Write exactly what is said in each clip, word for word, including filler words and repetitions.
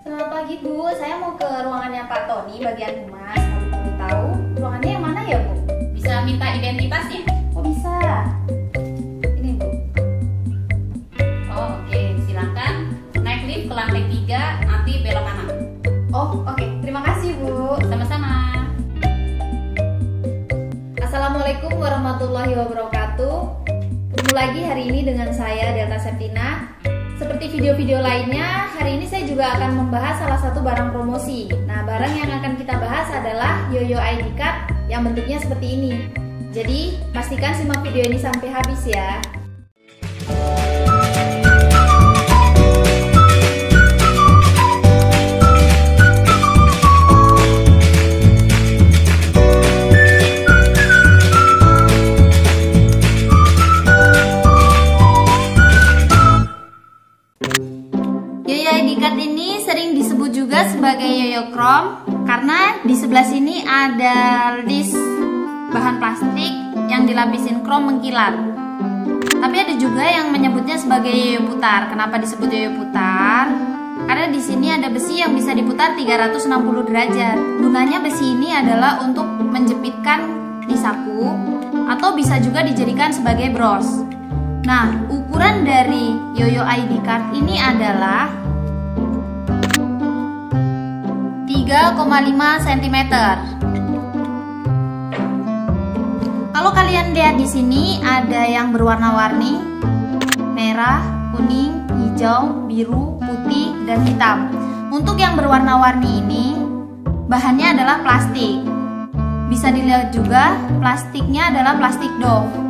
Selamat pagi Bu, saya mau ke ruangannya Pak Tony bagian humas. Kalau boleh tahu ruangannya yang mana ya Bu? Bisa minta identitasnya? Oh bisa. Ini Bu. Oh oke, silakan naik lift ke lantai tiga, nanti belok kanan. Oh oke, terima kasih Bu. Sama-sama. Assalamualaikum warahmatullahi wabarakatuh. Ketemu lagi hari ini dengan saya Delta Septina. Seperti video-video lainnya, hari ini saya juga akan membahas salah satu barang promosi. Nah, barang yang akan kita bahas adalah Yoyo I D Card yang bentuknya seperti ini. Jadi, pastikan simak video ini sampai habis ya. Yoyo I D Card ini sering disebut juga sebagai Yoyo Chrome karena di sebelah sini ada list bahan plastik yang dilapisin chrome mengkilat. Tapi ada juga yang menyebutnya sebagai yoyo putar. Kenapa disebut yoyo putar? Karena di sini ada besi yang bisa diputar tiga ratus enam puluh derajat. Gunanya besi ini adalah untuk menjepitkan di saku atau bisa juga dijadikan sebagai bros. Nah, ukuran dari Yoyo I D Card ini adalah tiga koma lima sentimeter. Kalau kalian lihat di sini ada yang berwarna-warni, merah, kuning, hijau, biru, putih, dan hitam. Untuk yang berwarna-warni ini bahannya adalah plastik. Bisa dilihat juga plastiknya adalah plastik doff.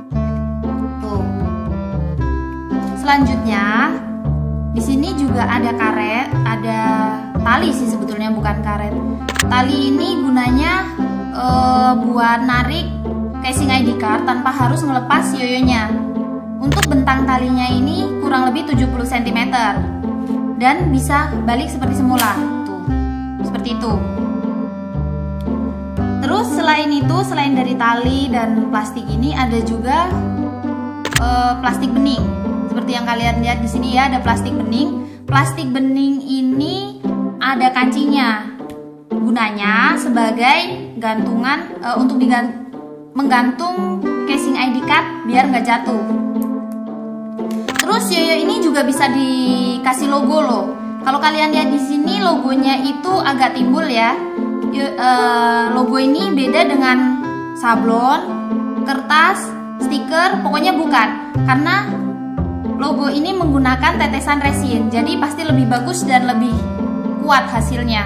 Selanjutnya, di sini juga ada karet, ada tali sih sebetulnya bukan karet. Tali ini gunanya e, buat narik casing I D card tanpa harus melepas yoyonya. Untuk bentang talinya ini kurang lebih tujuh puluh sentimeter dan bisa balik seperti semula. Tuh, seperti itu. Terus selain itu, selain dari tali dan plastik ini ada juga e, plastik bening. Seperti yang kalian lihat di sini ya, ada plastik bening. Plastik bening ini ada kancinya. Gunanya sebagai gantungan e, untuk digant menggantung casing I D card biar nggak jatuh. Terus yoyo ini juga bisa dikasih logo loh. Kalau kalian lihat di sini logonya itu agak timbul ya. Yo, e, logo ini beda dengan sablon, kertas, stiker, pokoknya bukan. Karena logo ini menggunakan tetesan resin, jadi pasti lebih bagus dan lebih kuat hasilnya.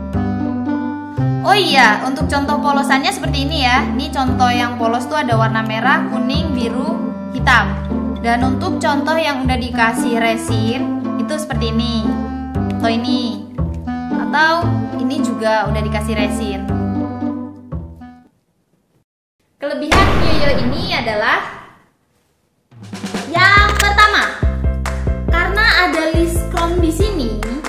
Oh iya, untuk contoh polosannya seperti ini ya. Ini contoh yang polos tuh ada warna merah, kuning, biru, hitam. Dan untuk contoh yang udah dikasih resin itu seperti ini, atau ini, atau ini juga udah dikasih resin. Kelebihan yoyo ini adalah yang pertama, karena ada list chrome di sini,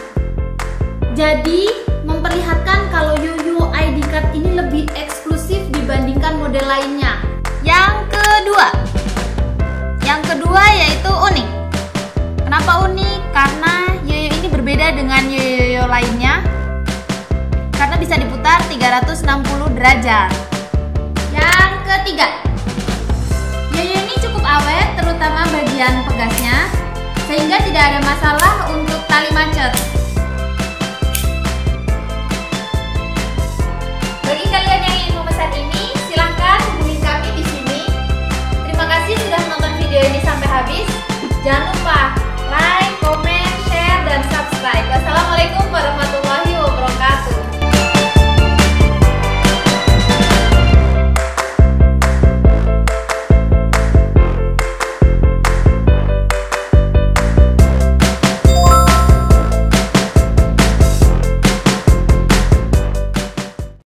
jadi memperlihatkan kalau Yoyo I D Card ini lebih eksklusif dibandingkan model lainnya. Yang kedua, yang kedua yaitu unik. Kenapa unik? Karena yoyo ini berbeda dengan yoyo lainnya, karena bisa diputar tiga ratus enam puluh derajat. Yang ketiga, yoyo ini cukup awet, terutama bagian pegasnya, sehingga tidak ada masalah untuk tali macet. Bagi kalian yang ingin memesan ini, silahkan hubungi kami di sini. Terima kasih sudah menonton video ini sampai habis. Jangan lupa